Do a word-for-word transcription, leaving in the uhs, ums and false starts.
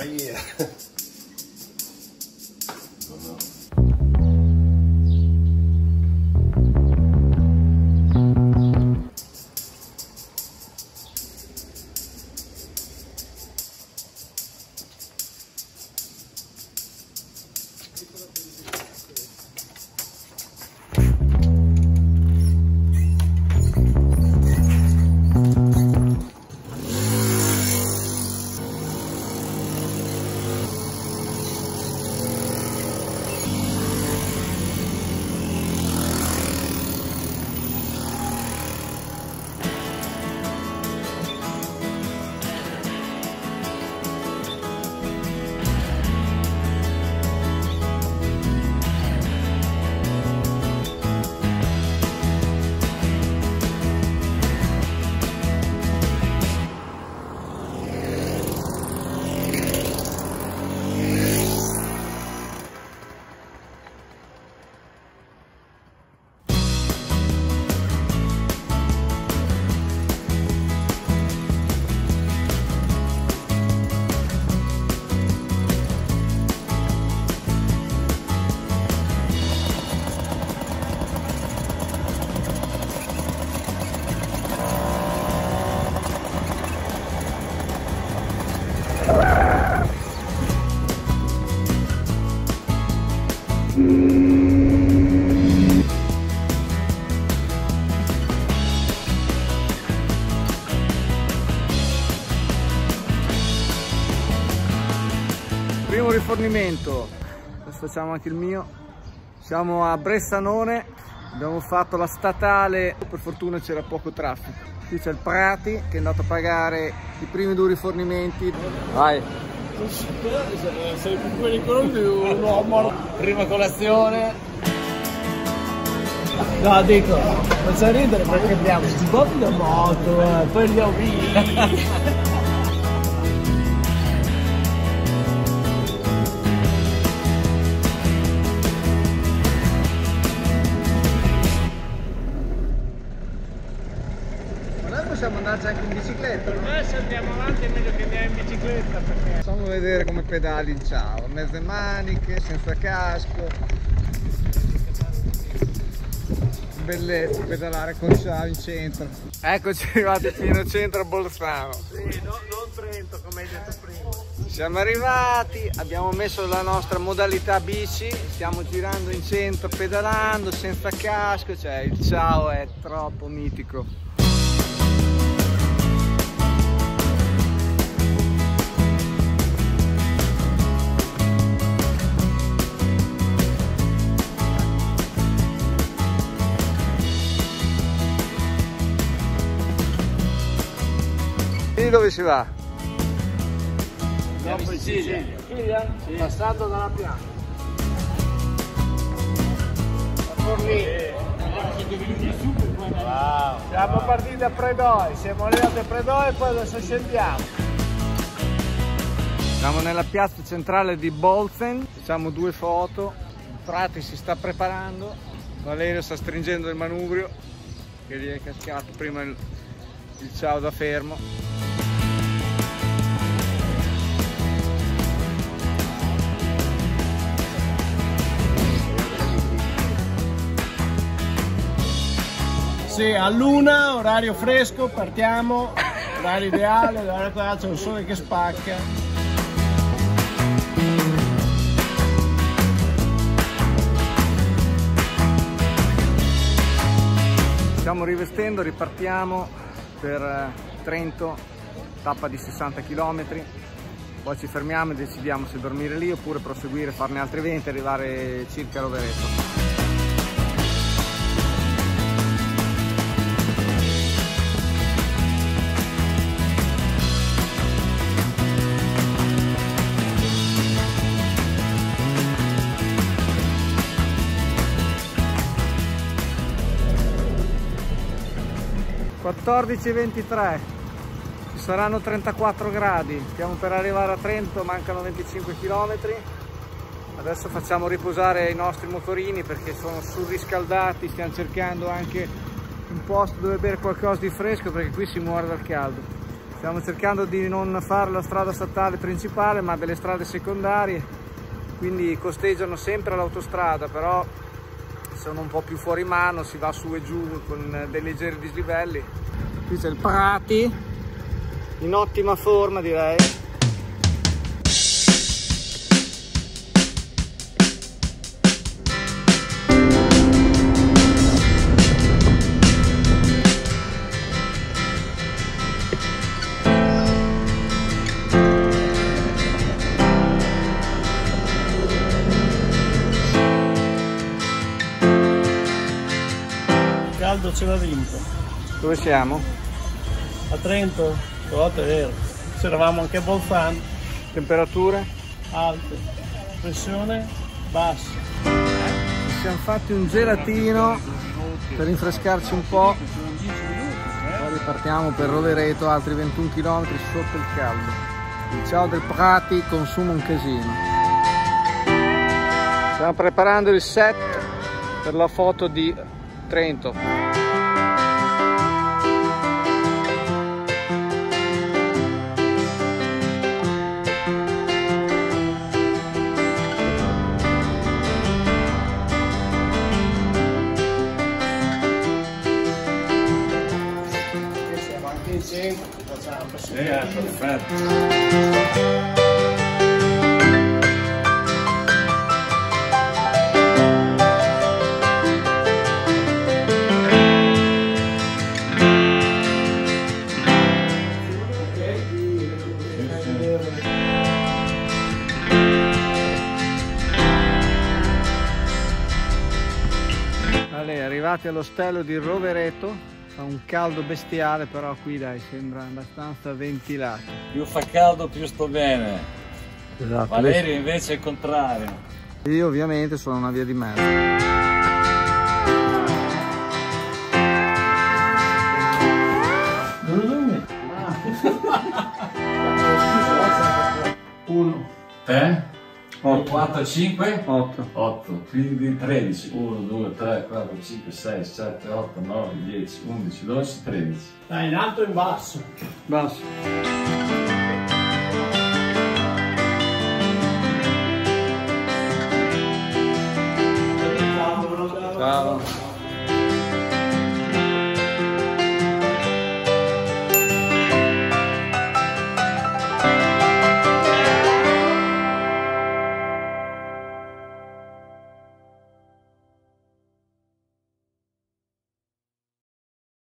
yeah. Primo rifornimento, adesso facciamo anche il mio. Siamo a Bressanone, abbiamo fatto la statale, per fortuna c'era poco traffico. Qui c'è il Prati che è andato a pagare i primi due rifornimenti. Vai! Sei più pericoloso di un uomo. Prima colazione. No, dico, faccia ridere perché abbiamo sti bobbi da moto, eh, poi li ho visti. Possiamo andarci anche in bicicletta, no? Eh, se andiamo avanti è meglio che andiamo in bicicletta perché... Facciamo vedere come pedali il Ciao, mezze maniche, senza casco. Bellezza pedalare con Ciao in centro. Eccoci arrivati fino al centro a Bolzano. Sì, no, non Trento come hai detto prima. Siamo arrivati, abbiamo messo la nostra modalità bici, stiamo girando in centro pedalando senza casco, cioè il Ciao è troppo mitico. E dove si va? Andiamo in Sicilia. Sicilia? Sì. Passando dalla piana. A Forlì. Wow. Siamo partiti da Predoi, siamo arrivati a Predoi e poi adesso scendiamo. Siamo nella piazza centrale di Bolzen, facciamo due foto. Prati si sta preparando, Valerio sta stringendo il manubrio che gli è cascato prima il, il Ciao da fermo. Sì, a luna, orario fresco, partiamo, orario ideale, allora qua c'è un sole che spacca. Stiamo rivestendo, ripartiamo per Trento, tappa di sessanta chilometri, poi ci fermiamo e decidiamo se dormire lì oppure proseguire, farne altri venti e arrivare circa a Rovereto. quattordici e ventitré, ci saranno trentaquattro gradi, stiamo per arrivare a Trento, mancano venticinque chilometri. Adesso facciamo riposare i nostri motorini perché sono surriscaldati, stiamo cercando anche un posto dove bere qualcosa di fresco perché qui si muore dal caldo. Stiamo cercando di non fare la strada statale principale ma delle strade secondarie, quindi costeggiano sempre l'autostrada, però sono un po' più fuori mano, si va su e giù con dei leggeri dislivelli. Qui c'è il Prati, in ottima forma direi. Caldo ce l'ha vinto. Dove siamo? A Trento, stavolta è vero. C'eravamo anche a Bolzano. Temperature? Alte. Pressione bassa. Ci siamo fatti un gelatino per rinfrescarci un po'. Poi ripartiamo per Rovereto, altri ventuno chilometri sotto il caldo. Il ciao del Prati consuma un casino. Stiamo preparando il set per la foto di Trento. Siamo anche in centro, facciamo Sì, è perfetto. Allora, arrivati all'ostello di Rovereto, fa un caldo bestiale, però qui dai sembra abbastanza ventilato. Più fa caldo più sto bene. Esatto. Valerio invece è il contrario. Io ovviamente sono una via di mezzo. uno. Te? otto. quattro, cinque? otto. otto, quindi tredici. uno, due, tre, quattro, cinque, sei, sette, otto, nove, dieci, undici, dodici, tredici. Dai, in alto e in basso. Basso. Ciao. Ciao.